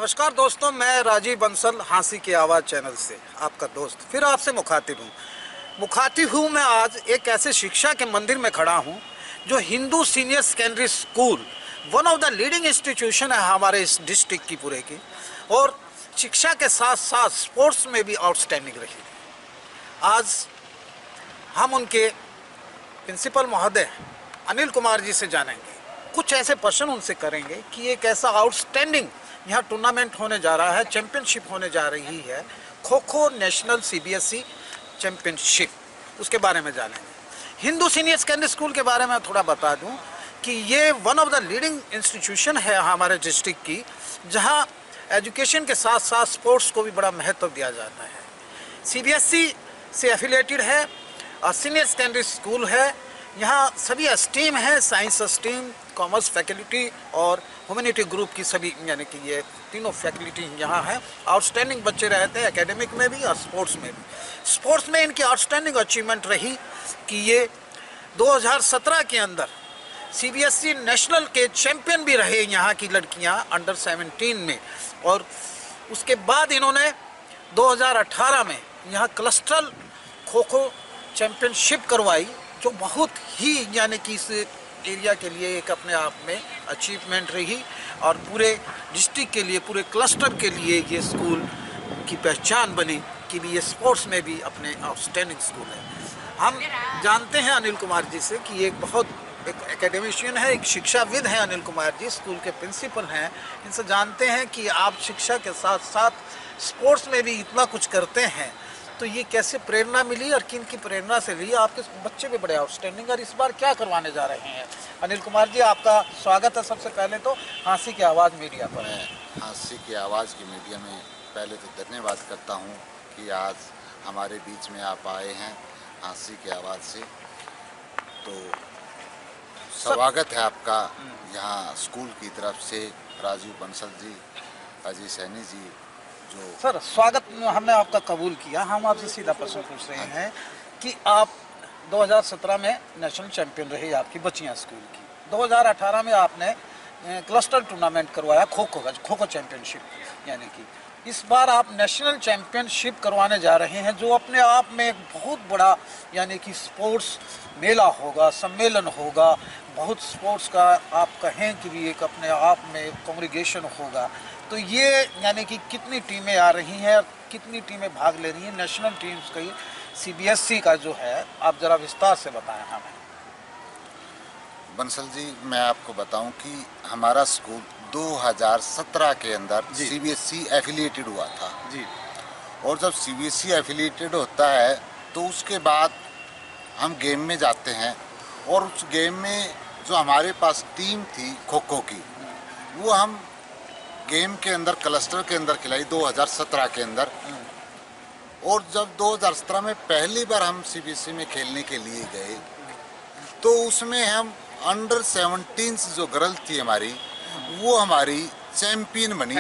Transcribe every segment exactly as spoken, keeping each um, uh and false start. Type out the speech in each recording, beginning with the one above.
नमस्कार दोस्तों, मैं राजीव बंसल हाँसी की आवाज़ चैनल से आपका दोस्त फिर आपसे मुखातिब हूँ मुखातिब हूँ मैं आज एक ऐसे शिक्षा के मंदिर में खड़ा हूँ जो Hindu senior secondary school one of the leading institution है हमारे इस डिस्ट्रिक्ट की पूरे की, और शिक्षा के साथ साथ स्पोर्ट्स में भी आउटस्टैंडिंग रही। आज हम उनके प्रिंसिपल महोदय अनिल कुमार जी से जानेंगे, कुछ ऐसे प्रश्न उनसे करेंगे कि एक ऐसा आउटस्टैंडिंग यहाँ टूर्नामेंट होने जा रहा है, चैंपियनशिप होने जा रही है, kho kho national CBSE championship, उसके बारे में जानेंगे। हिंदू सीनियर सेकेंडरी स्कूल के बारे में थोड़ा बता दूं कि ये one of the leading institution है हमारे डिस्ट्रिक्ट की, जहाँ एजुकेशन के साथ साथ स्पोर्ट्स को भी बड़ा महत्व दिया जाता है। सीबीएसई से एफिलेटेड है और सीनियर सेकेंडरी स्कूल है। यहाँ सभी स्ट्रीम है, साइंस स्ट्रीम, कॉमर्स फैकल्टी और ह्यूमैनिटी ग्रुप की सभी, यानी कि ये तीनों फैकल्टी यहाँ है। आउटस्टैंडिंग बच्चे रहते हैं एकेडमिक में भी और स्पोर्ट्स में भी। स्पोर्ट्स में इनकी आउटस्टैंडिंग अचीवमेंट रही कि ये दो हज़ार सत्रह के अंदर सीबीएसई नेशनल के चैंपियन भी रहे यहाँ की लड़कियाँ अंडर सेवनटीन में, और उसके बाद इन्होंने दो हज़ार अठारह में यहाँ क्लस्टर खो खो चैंपियनशिप करवाई, जो बहुत ही यानी कि इस एरिया के लिए एक अपने आप में अचीवमेंट रही और पूरे डिस्ट्रिक्ट के लिए, पूरे क्लस्टर के लिए ये स्कूल की पहचान बनी कि भी ये स्पोर्ट्स में भी अपने आउटस्टैंडिंग स्कूल है। हम जानते हैं अनिल कुमार जी से कि एक बहुत एक एकेडमिशियन है, एक शिक्षाविद हैं अनिल कुमार जी, स्कूल के प्रिंसिपल हैं। इनसे जानते हैं कि आप शिक्षा के साथ साथ स्पोर्ट्स में भी इतना कुछ करते हैं, तो ये कैसे प्रेरणा मिली और किन की प्रेरणा से ली? आपके बच्चे भी बड़े आउटस्टैंडिंग, और इस बार क्या करवाने जा रहे हैं? अनिल कुमार जी, आपका स्वागत है। सबसे पहले तो हाँसी की आवाज़ मीडिया पर। मैं हाँसी की आवाज़ की मीडिया में पहले तो धन्यवाद करता हूँ कि आज हमारे बीच में आप आए हैं हाँसी की आवाज़ से। तो स्वागत है आपका यहाँ स्कूल की तरफ से, राजीव बंसल जी, अजय सैनी जी। जो सर, स्वागत हमने आपका कबूल किया। हम आपसे सीधा प्रश्न पूछ रहे हैं कि आप दो हज़ार सत्रह में नेशनल चैंपियन रही आपकी बच्चियां स्कूल की, दो हज़ार अठारह में आपने क्लस्टर टूर्नामेंट करवाया खो खो का, खो खो चैंपियनशिप, यानी कि इस बार आप नेशनल चैंपियनशिप करवाने जा रहे हैं, जो अपने आप में एक बहुत बड़ा यानी कि स्पोर्ट्स मेला होगा, सम्मेलन होगा, बहुत स्पोर्ट्स का आप कहें कि भी एक अपने आप में कॉन्ग्रीगेशन होगा। तो ये यानी कि कितनी टीमें आ रही हैं और कितनी टीमें भाग ले रही हैं नेशनल टीम्स का, सीबीएसई का जो है, आप ज़रा विस्तार से बताएं हमें। बंसल जी, मैं आपको बताऊं कि हमारा स्कूल दो हज़ार सत्रह के अंदर सीबीएसई एफिलिएटेड हुआ था जी, और जब सीबीएसई एफिलिएटेड होता है तो उसके बाद हम गेम में जाते हैं, और उस गेम में जो हमारे पास टीम थी खो खो की, वो हम गेम के अंदर क्लस्टर के अंदर खिलाई दो हज़ार सत्रह के अंदर। और जब दो हज़ार सत्रह में पहली बार हम सीबीएसई में खेलने के लिए गए तो उसमें हम अंडर सेवनटीन जो गर्ल थी हमारी, वो हमारी चैंपियन बनी।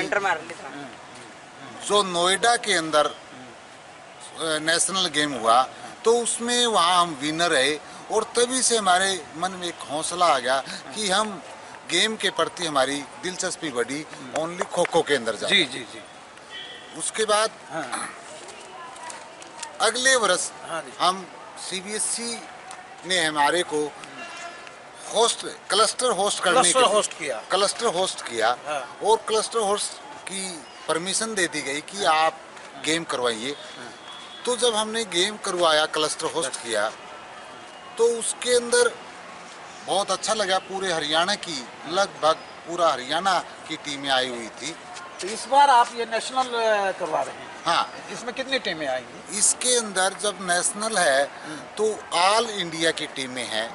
जो नोएडा के अंदर नेशनल गेम हुआ तो उसमें वहाँ हम विनर रहे, और तभी से हमारे मन में एक हौसला आ गया कि हम गेम के प्रति हमारी दिलचस्पी बढ़ी, ओनली खो खो के अंदर जा। जी जी जी। उसके बाद हाँ। अगले वर्ष हाँ, हम सीबीएसई ने हमारे को होस्ट क्लस्टर होस्ट करने क्लस्टर होस्ट किया क्लस्टर होस्ट किया हाँ। और क्लस्टर होस्ट की परमिशन दे दी गई कि आप गेम करवाइए। तो जब हमने गेम करवाया, क्लस्टर होस्ट किया, तो उसके अंदर बहुत अच्छा लगा। पूरे हरियाणा की, लगभग पूरा हरियाणा की टीमें आई हुई थी। तो इस बार आप ये नेशनल करवा रहे हैं? हाँ। इसमें कितनी टीमें आएंगी? इसके अंदर जब नेशनल है तो ऑल इंडिया की टीमें हैं।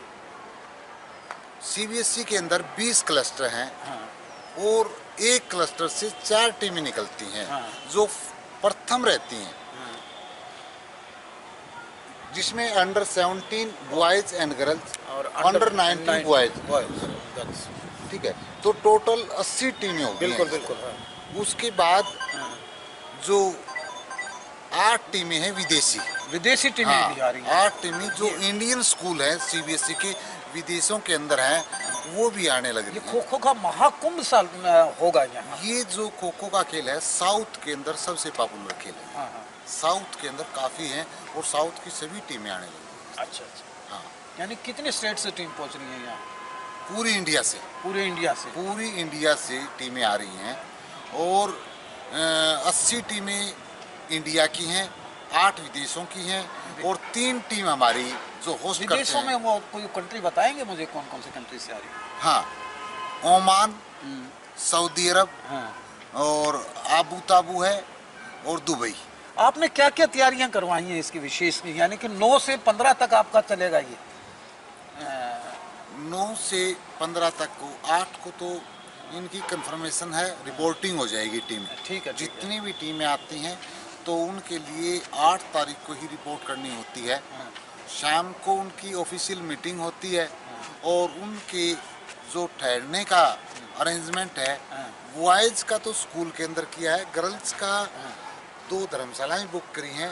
सीबीएसई के अंदर बीस क्लस्टर हैं हाँ। और एक क्लस्टर से चार टीमें निकलती हैं हाँ। जो प्रथम रहती हैं हाँ। जिसमें under seventeen boys and girls और अंडर नाइनटीन बॉयज, ठीक है। तो टोटल अस्सी टीमें होगी। बिल्कुल बिल्कुल हाँ। उसके बाद जो आठ टीमें हैं विदेशी विदेशी टीमें हाँ, भी आ रही हैं। आठ टीमें जो इंडियन स्कूल है सीबीएसई के विदेशों के अंदर हैं, वो भी आने लग ये रही खो है। खो का महाकुंभ साल में होगा यहाँ। ये जो खो खो का खेल है साउथ के अंदर सबसे पॉपुलर खेल है। हाँ हाँ। साउथ के अंदर काफ़ी हैं और साउथ की सभी टीमें आने लगी। अच्छा अच्छा। हाँ, यानी कितने स्टेट से टीम पहुँच रही है यहाँ? पूरी इंडिया से पूरे इंडिया से? पूरी इंडिया से टीमें आ रही हैं और अस्सी टीमें इंडिया की हैं, आठ विदेशों की हैं और तीन टीम हमारी जो होस्ट करते विदेशों हैं। में वो कोई कंट्री बताएंगे मुझे कौन कौन सी कंट्री से आ रही है? हाँ, ओमान, सऊदी अरब हाँ। और आबू ताबू है और दुबई। आपने क्या क्या तैयारियां करवाई हैं इसकी विशेष में, यानी कि नौ से पंद्रह तक आपका चलेगा ये? नौ से पंद्रह तक को, आठ को तो इनकी कंफर्मेशन है, रिपोर्टिंग हो जाएगी टीम। ठीक है। जितनी भी टीमें आती हैं तो उनके लिए आठ तारीख को ही रिपोर्ट करनी होती है। शाम को उनकी ऑफिशियल मीटिंग होती है और उनके जो ठहरने का अरेंजमेंट है बॉयज़ का तो स्कूल के अंदर किया है, गर्ल्स का दो धर्मशालाएं बुक करी हैं,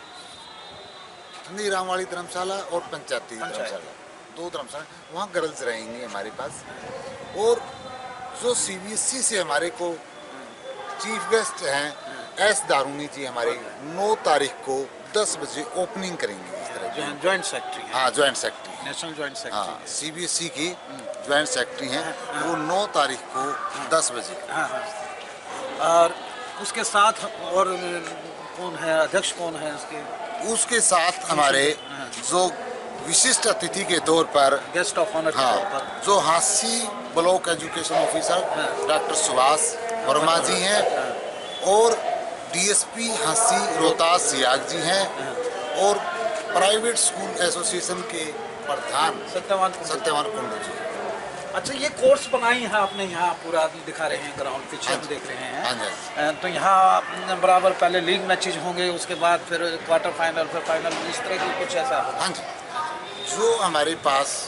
ठंडी राम वाली धर्मशाला और पंचायती धर्मशाला, दो धर्मशाला। वहाँ गर्ल्स रहेंगी हमारे पास। और जो सीबीएसई से हमारे को चीफ गेस्ट हैं एस दारूनी जी, हमारे नौ तारीख को दस बजे ओपनिंग करेंगे। इस तरह ज्वाइंट सेक्रेटरी? हाँ, joint secretary, national joint secretary. हाँ, सीबीएसई की ज्वाइंट सेक्रेटरी हैं, वो नौ तारीख को दस बजे। हाँ हाँ। और उसके साथ और कौन है, अध्यक्ष कौन है उसके? उसके साथ हमारे जो विशिष्ट अतिथि के तौर पर, गेस्ट ऑफ ऑनर के हाँ, तौर पर जो Hansi block education officer doctor Subhash Verma ji हैं और डीएसपी हांसी रोहतास सियाग जी हैं और प्राइवेट स्कूल एसोसिएशन के प्रधान सत्यवान सत्यवान कुंडू जी। अच्छा, ये कोर्स बनाई है आपने, यहाँ पूरा दिखा रहे हैं, ग्राउंड पीछे हम देख रहे हैं। हाँ जी। तो यहाँ बराबर पहले लीग मैचेज होंगे, उसके बाद फिर क्वार्टर फाइनल, फिर फाइनल, इस तरह की कुछ ऐसा? हाँ जी। जो हमारे पास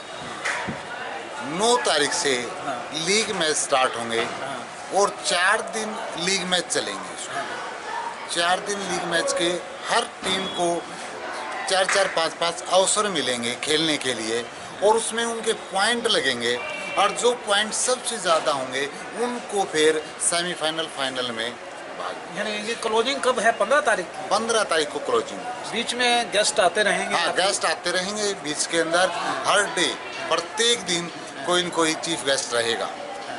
नौ तारीख से लीग मैच स्टार्ट होंगे और चार दिन लीग मैच चलेंगे। चार दिन लीग मैच के हर टीम को चार चार पाँच पाँच अवसर मिलेंगे खेलने के लिए और उसमें उनके पॉइंट लगेंगे और जो पॉइंट सबसे ज़्यादा होंगे उनको फिर सेमीफाइनल फाइनल में भाग। यानी ये क्लोजिंग कब है? पंद्रह तारीख की? पंद्रह तारीख को क्लोजिंग। बीच में गेस्ट आते रहेंगे? हाँ, गेस्ट आते रहेंगे बीच के अंदर। हर डे, प्रत्येक दिन कोई न कोई चीफ गेस्ट रहेगा।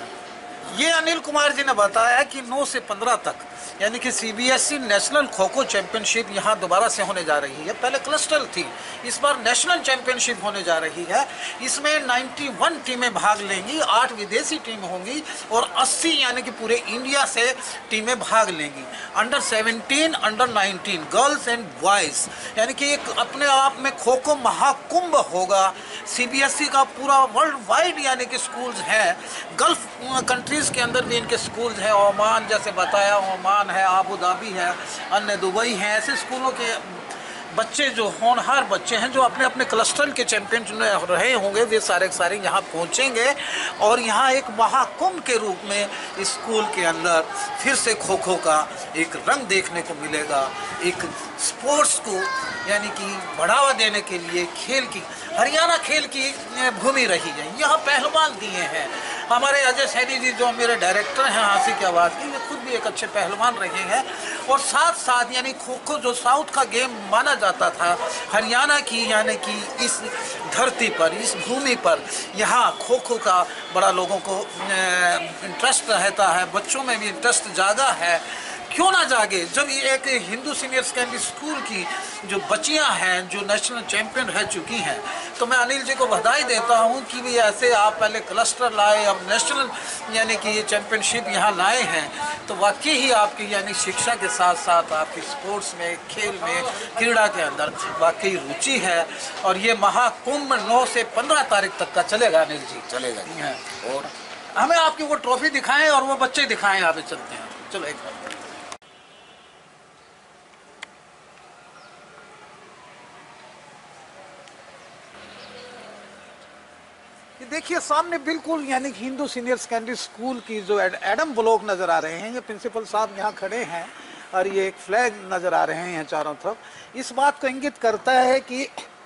ये अनिल कुमार जी ने बताया कि नौ से पंद्रह तक यानी कि CBSE national kho kho championship यहाँ दोबारा से होने जा रही है। पहले क्लस्टर थी, इस बार नेशनल चैंपियनशिप होने जा रही है। इसमें इक्यानवे टीमें भाग लेंगी, आठ विदेशी टीम होंगी और अस्सी यानी कि पूरे इंडिया से टीमें भाग लेंगी। Under seventeen, under nineteen, girls and boys, यानी कि एक अपने आप में खो खो महाकुंभ होगा। सीबीएसई का पूरा वर्ल्ड वाइड यानी कि स्कूल्स हैं, गल्फ कंट्रीज़ के अंदर भी इनके स्कूल्स हैं। ओमान जैसे बताया, ओमान है, आबू धाबी है, अन्य दुबई हैं। ऐसे स्कूलों के बच्चे जो होनहार बच्चे हैं जो अपने अपने क्लस्टर के चैंपियन रहे होंगे, वे सारे सारे यहाँ पहुँचेंगे और यहाँ एक महाकुंभ के रूप में स्कूल के अंदर फिर से खो खो का एक रंग देखने को मिलेगा। एक स्पोर्ट्स को यानी कि बढ़ावा देने के लिए खेल की, हरियाणा खेल की भूमि रही है। यहाँ पहलवान दिए हैं हमारे अजय सैनी जी जो मेरे डायरेक्टर हैं हांसी की आवाज़ की, वे खुद भी एक अच्छे पहलवान रहे हैं। और साथ साथ यानी खो खो जो साउथ का गेम माना जाता था, हरियाणा की यानी कि इस धरती पर, इस भूमि पर यहाँ खो खो का बड़ा लोगों को इंटरेस्ट रहता है, बच्चों में भी इंटरेस्ट जागा है। क्यों ना जागे जब ये एक हिंदू सीनियर सेकेंडरी स्कूल की जो बच्चियां हैं जो नेशनल चैंपियन रह चुकी हैं। तो मैं अनिल जी को बधाई देता हूं कि भी ऐसे आप पहले क्लस्टर लाए, अब नेशनल यानी कि ये चैंपियनशिप यहाँ लाए हैं। तो वाकई ही आपकी यानी शिक्षा के साथ साथ आपकी स्पोर्ट्स में, खेल में, क्रीड़ा के अंदर वाकई रुचि है। और ये महाकुंभ नौ से पंद्रह तारीख तक का चलेगा अनिल जी? चलेगा। और हमें आपकी वो ट्रॉफी दिखाएं और वो बच्चे दिखाएं, आगे चलते हैं। चलो एक बार देखिए सामने बिल्कुल यानी हिंदू सीनियर सेकेंडरी स्कूल की जो एडम ब्लॉक नज़र आ रहे हैं। ये प्रिंसिपल साहब यहाँ खड़े हैं और ये एक फ्लैग नज़र आ रहे हैं यहाँ चारों तरफ। इस बात को इंगित करता है कि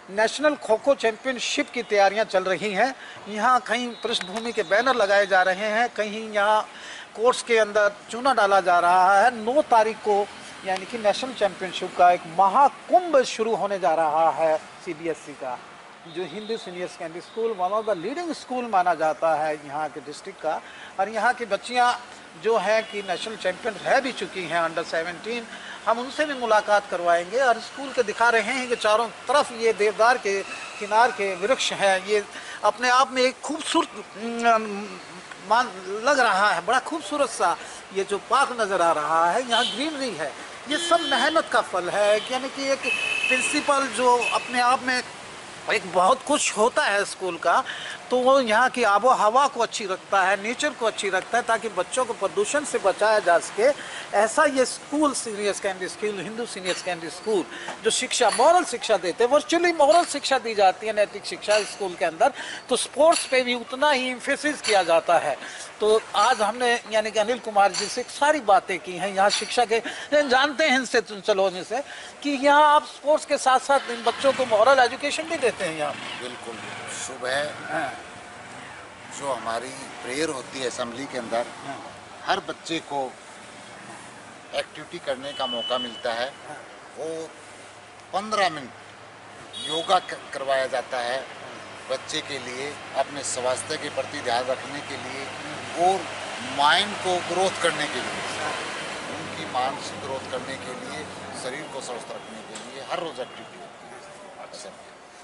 नेशनल खो खो चैंपियनशिप की तैयारियां चल रही हैं। यहाँ कहीं पृष्ठभूमि के बैनर लगाए जा रहे हैं, कहीं यहाँ कोर्ट्स के अंदर चूना डाला जा रहा है। नौ तारीख को यानी कि नेशनल चैंपियनशिप का एक महाकुंभ शुरू होने जा रहा है सी बी एस ई का, जो Hindu senior secondary school one of the leading school माना जाता है यहाँ के डिस्ट्रिक्ट का। और यहाँ की बच्चियाँ जो है कि नेशनल चैंपियन रह भी चुकी हैं अंडर सेवेंटीन, हम उनसे भी मुलाकात करवाएंगे। और स्कूल के दिखा रहे हैं कि चारों तरफ ये देवदार के किनार के वृक्ष हैं, ये अपने आप में एक खूबसूरत मान लग रहा है, बड़ा खूबसूरत सा ये जो पार्क नज़र आ रहा है, यहाँ ग्रीनरी है। ये सब मेहनत का फल है, यानी कि एक प्रिंसिपल जो अपने आप में एक बहुत कुछ होता है स्कूल का, तो वो यहाँ की आबो हवा को अच्छी रखता है, नेचर को अच्छी रखता है, ताकि बच्चों को प्रदूषण से बचाया जा सके। ऐसा ये school senior secondary school, Hindu senior secondary school, जो शिक्षा मॉरल शिक्षा देते हैं, वर्चुअली मॉरल शिक्षा दी जाती है, नैतिक शिक्षा स्कूल के अंदर। तो स्पोर्ट्स पे भी उतना ही इम्फेसिस किया जाता है। तो आज हमने यानी कि अनिल कुमार जी से सारी बातें की हैं, यहाँ शिक्षा के जानते हैं इनसे चलो से कि यहाँ आप स्पोर्ट्स के साथ साथ इन बच्चों को मॉरल एजुकेशन भी देते हैं यहाँ। बिल्कुल सुबह जो हमारी प्रेयर होती है असेंबली के अंदर, हर बच्चे को एक्टिविटी करने का मौका मिलता है और पंद्रह मिनट योगा करवाया जाता है बच्चे के लिए, अपने स्वास्थ्य के प्रति ध्यान रखने के लिए और माइंड को ग्रोथ करने के लिए, उनकी मानसिक ग्रोथ करने के लिए, शरीर को स्वस्थ रखने के लिए हर रोज एक्टिविटी होती है।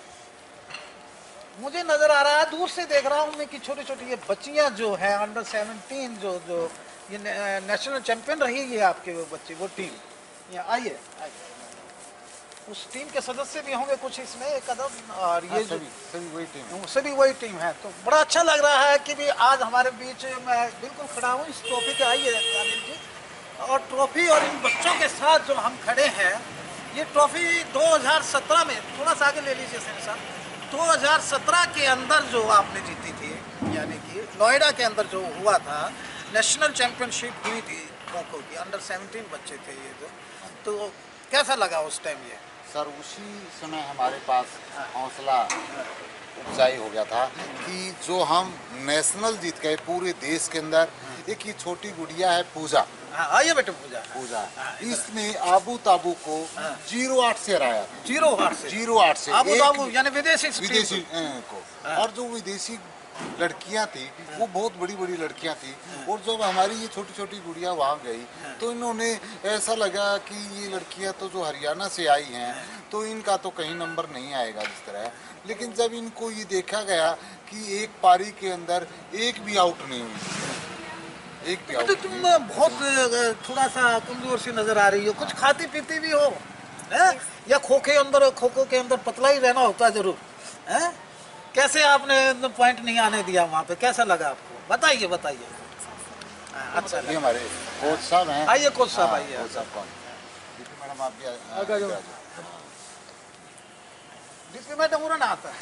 मुझे नजर आ रहा है, दूर से देख रहा हूँ मैं कि छोटी छोटी ये बच्चियाँ जो हैं अंडर सेवेंटीन, जो जो ये नेशनल चैंपियन रही है आपके वो बच्चे, वो टीम, यहाँ आइए आइए। उस टीम के सदस्य भी होंगे कुछ इसमें एक कदम, और ये जो सभी वही टीम सभी वही टीम है। तो बड़ा अच्छा लग रहा है कि भी आज हमारे बीच मैं बिल्कुल खड़ा हूँ इस ट्रॉफी के, आइए अनिल जी। और ट्रॉफी और इन बच्चों के साथ जो हम खड़े हैं, ये ट्रॉफी दो हज़ार सत्रह में, थोड़ा सा आगे ले लीजिए सर, दो हज़ार सत्रह के अंदर जो आपने जीती थी, यानी कि नोएडा के अंदर जो हुआ था, नेशनल चैंपियनशिप हुई थी खो खो की, अंडर सेवेंटीन बच्चे थे ये जो। तो कैसा लगा उस टाइम ये? सर उसी समय हमारे पास हौसला ऊंचाई हो गया था कि जो हम नेशनल जीत गए पूरे देश के अंदर। एक ये छोटी गुड़िया है पूजा, आइए बेटे पूजा पूजा इसने आबू ताबू को जीरो आठ से हराया, जीरो आठ से जीरो आठ से आबू ताबू यानी विदेशी विदेशी को। और जो विदेशी लड़कियां थी वो बहुत बड़ी बड़ी लड़कियां थी, और जब हमारी ये छोटी छोटी गुड़िया वहाँ गई तो इन्होंने ऐसा लगा कि ये लड़कियां तो जो हरियाणा से आई हैं तो इनका तो कहीं नंबर नहीं आएगा जिस तरह। लेकिन जब इनको ये देखा गया कि एक पारी के अंदर एक भी आउट नहीं हुई, एक भी आउट। तो तुम बहुत थोड़ा सा कमजोर सी नजर आ रही हो, कुछ खाती पीती भी हो है? या खो के अंदर खो खो के अंदर पतला ही रहना होता है जरूर है? कैसे आपने पॉइंट नहीं आने दिया वहाँ पे, कैसा लगा आपको? बताइए बताइए। अच्छा ये हमारे कोच साहब हैं, आइए कोच साहब आइए। कोच साहब कौन? मैडम आप भी जिसमें मैं डमूरा ना आता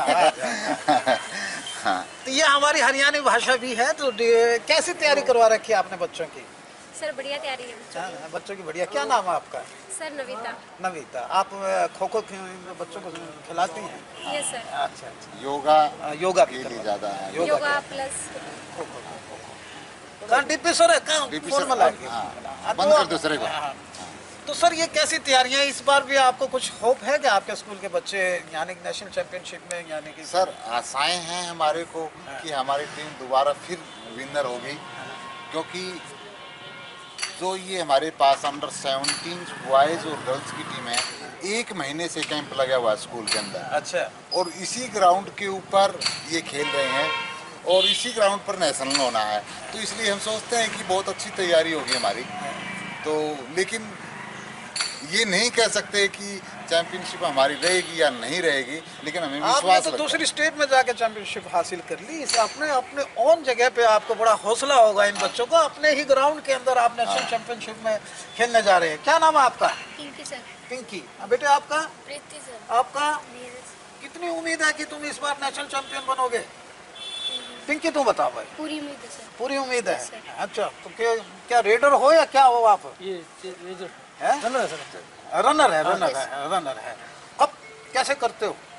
तो ये हमारी हरियाणी भाषा भी है। तो कैसी तैयारी करवा रखी है आपने बच्चों की? सर बढ़िया तैयारी है बच्चों की। बच्चों की बढ़िया। क्या नाम है आपका? सर नविता। नविता, आप खो खो बच्चों को खिलाती हैं? Yes sir. अच्छा अच्छा। योगा योगा के लिए ज़्यादा है, योगा प्लस खो खो। कहाँ डीपी सर है? कहाँ फोन में लाएंगे? बंद कर दो सर एक। तो सर ये कैसी तैयारियां, इस बार भी आपको कुछ होप है कि आपके स्कूल के बच्चे यानी कि नेशनल चैंपियनशिप में, यानी कि? सर आशाएं हैं हमारे को कि हमारी टीम दोबारा फिर विनर होगी, क्योंकि जो ये हमारे पास अंडर सेवनटीन बॉयज़ और गर्ल्स की टीम है, एक महीने से कैंप लगा हुआ है स्कूल के अंदर। अच्छा। और इसी ग्राउंड के ऊपर ये खेल रहे हैं और इसी ग्राउंड पर नेशनल होना है, तो इसलिए हम सोचते हैं कि बहुत अच्छी तैयारी होगी हमारी। तो लेकिन ये नहीं कह सकते कि चैंपियनशिप हमारी रहेगी या नहीं रहेगी, लेकिन हमें विश्वास तो दूसरी स्टेट में जाके चैंपियनशिप हासिल कर ली, इस अपने अपने ओन जगह पे आपको बड़ा हौसला होगा इन बच्चों को, अपने ही ग्राउंड के अंदर आप नेशनल चैंपियनशिप में खेलने जा रहे हैं। क्या नाम है आपका? पिंकी सर। पिंकी। बेटे आपका? प्रीति सर। आपका? कितनी उम्मीद है कि तुम इस बार नेशनल चैंपियन बनोगे? पिंकी तुम बताओ भाई। पूरी उम्मीद है सर। पूरी उम्मीद है। अच्छा, तो क्या क्या रेडर हो या क्या हो आप? ये रेडर है, रनर है, रनर है, रनर है। अब कैसे करते हो?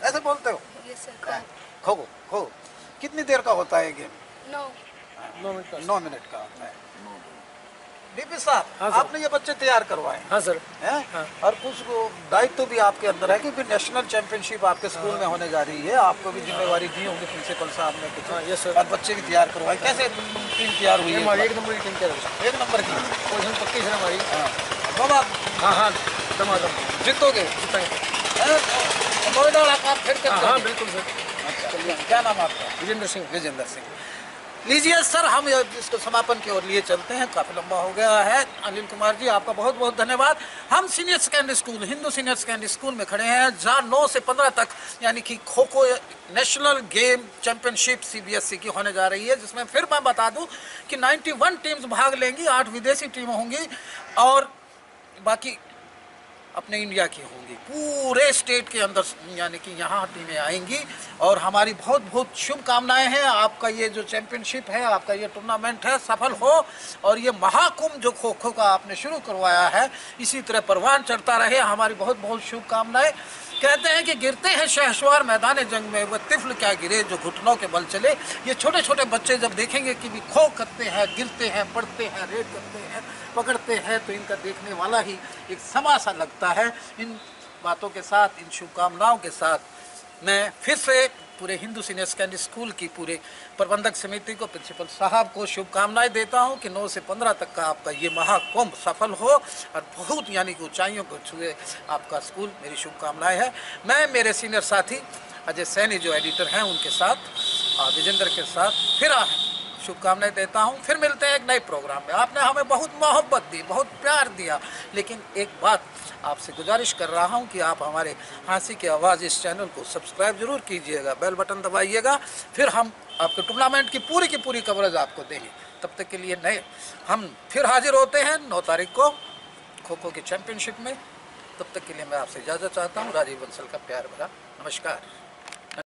ऐसे बोलते हो? यस सर खो खो खो खो कितनी देर का होता है गेम? नौ नौ मिनट का। नौ मिनट का होता है। डीपी साहब, हाँ सर। आपने ये बच्चे तैयार करवाए हाँ सर। हैं हाँ। और कुछ दायित्व तो भी आपके अंदर है क्योंकि नेशनल चैंपियनशिप आपके स्कूल में होने जा रही है, आपको भी जिम्मेवारी दी होगी प्रिंसिपल साहब ने कुछ। हाँ, यस सर। और बच्चे भी तैयार करवाए। कैसे टीम तैयार हुई ये है? हमारी एक नंबर की टीम क्या है? एक नंबर की। पोजीशन पक्की सर हमारी। हाँ। बाबा हाँ हाँ दमादम जीतोगे? जीतेंगे। हैं? नोएडा आप फिर हाँ कर हाँ बिल्कुल सर। चलिए, क्या नाम आपका? विजेंद्र सिंह। विजेंद्र सिंह। लीजिए सर, हम ये इसको समापन की ओर लिए चलते हैं, काफ़ी लंबा हो गया है। अनिल कुमार जी, आपका बहुत बहुत धन्यवाद। हम senior secondary school, Hindu senior secondary school में खड़े हैं, जहाँ नौ से पंद्रह तक यानी कि kho kho national game championship CBSE की होने जा रही है, जिसमें फिर मैं बता दूं कि इक्यानवे टीम्स भाग लेंगी, आठ विदेशी टीमें होंगी और बाकी अपने इंडिया की होंगी। पूरे स्टेट के अंदर यानी कि यहाँ टीमें आएंगी और हमारी बहुत बहुत शुभकामनाएं हैं। आपका ये जो चैंपियनशिप है, आपका ये टूर्नामेंट है, सफल हो और ये महाकुंभ जो खो खो का आपने शुरू करवाया है, इसी तरह परवान चढ़ता रहे। हमारी बहुत बहुत शुभकामनाएं। कहते हैं कि गिरते हैं शहसवार मैदान जंग में, वह तिफल क्या गिरे जो घुटनों के बल चले। ये छोटे छोटे बच्चे जब देखेंगे कि भी खो करते हैं, गिरते हैं, पड़ते हैं, रेड करते हैं, पकड़ते हैं, तो इनका देखने वाला ही एक समा सा लगता है। इन बातों के साथ, इन शुभकामनाओं के साथ मैं फिर से पूरे हिंदू सीनियर सेकेंडरी स्कूल की पूरे प्रबंधक समिति को, प्रिंसिपल साहब को शुभकामनाएं देता हूं कि नौ से पंद्रह तक का आपका ये महाकुंभ सफल हो और बहुत यानी कि ऊंचाइयों को छुए आपका स्कूल। मेरी शुभकामनाएं है। मैं मेरे सीनियर साथी अजय सैनी जो एडिटर हैं उनके साथ और विजेंद्र के साथ फिर शुभकामनाएं देता हूं। फिर मिलते हैं एक नए प्रोग्राम में। आपने हमें बहुत मोहब्बत दी, बहुत प्यार दिया, लेकिन एक बात आपसे गुजारिश कर रहा हूं कि आप हमारे हंसी की आवाज़ इस चैनल को सब्सक्राइब जरूर कीजिएगा, बेल बटन दबाइएगा। फिर हम आपके टूर्नामेंट की पूरी की पूरी कवरेज आपको देंगे। तब तक के लिए नए हम फिर हाजिर होते हैं नौ तारीख को खो खो की चैंपियनशिप में। तब तक के लिए मैं आपसे इजाज़त चाहता हूँ। राजीव बंसल का प्यार भरा नमस्कार।